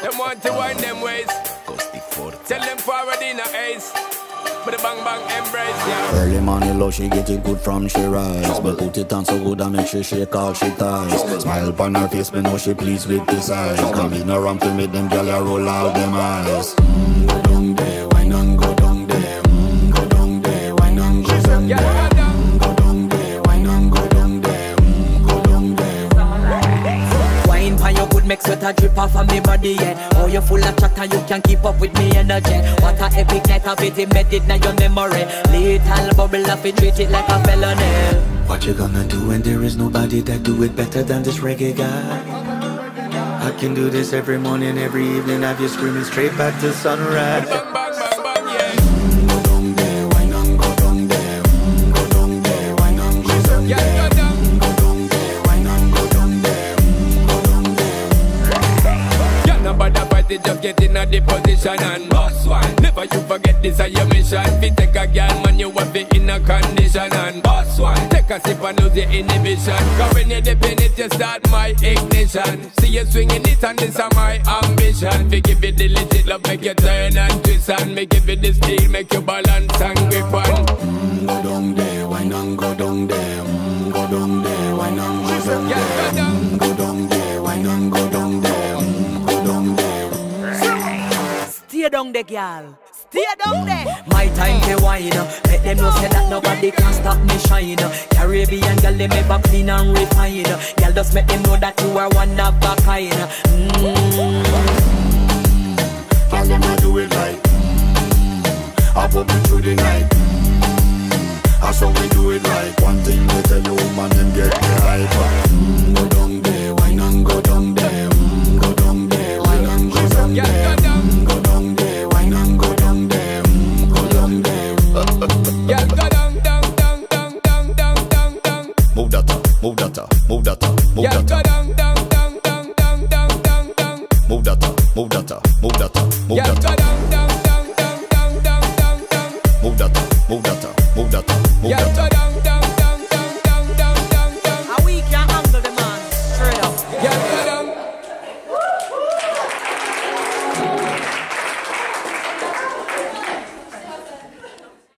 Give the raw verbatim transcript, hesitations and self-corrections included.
Them want to wind them ways. Tell them forward in a ace. But the bang bang embrace, yeah. Early morning love, she get it good from she rise. But put it on so good and make she shake all she ties. Smile upon her face, but know she pleased with this eyes. Come in around to make them gyal roll out them eyes. Mm, go down there, wine and go down there. Mm, go down there, wine and go down there. Mm, go down there, wine and go down there. Mm, go down there. Wine pan your good make sweat a drip off of me body, yeah. Oh, you full of chatter, you can keep up with me energy. What a epic night of it, embedded in your memory. Little bubble up, it treat it like a felony. What you gonna do when there is nobody that do it better than this reggae guy? I can do this every morning, every evening. Have you screaming straight back to sunrise. Bang bang bang bang, yeah. Mm, go down there, wine and go down there. Mm, go down there, wine and go down there. Yeah, go down. Mm, go down there, wine and go down there. Mm, go down there. Yeah, nobody fight it, just get in a the position and boss one. Never you forget this is your mission. Fi take a girl, man, you have it in a condition and boss one. Take a sip and lose your inhibition. Cause when you dip in it, you start my ignition. See you swinging it and this is my ambition. Fi give it the legit love, make you turn and twist and make give it the steel, make you balance and grip on. Mm, go down there, wine and go down there. Mm, go down there, wine and go down there. Mm, go down there, wine and go down there. Mm, go down there. Stay down there, girl. Stay down there. My time to wine. Let them know say that nobody can stop me shine. Caribbean girl, they ever clean and refine. Girl, just make them know that you are one of a kind. Mm. Girl, them a do it like mm. I pop it through the night. Mm. That's how we do it like. One thing they tell you, woman, them get the hype. Mm. Go down there, wine and go down there. Mm. Go down there, wine and go down there. Mm. Go down there, wine and go down there. Mm. Go down there. Yeah, go down, down, down, down, down, down, down, down. Move that up, move that up, move that up, move Yeah, that go up. down, down, down, down, down, down, down, down. Move that up, move that up, move that up, move Yeah, that go up. down, down.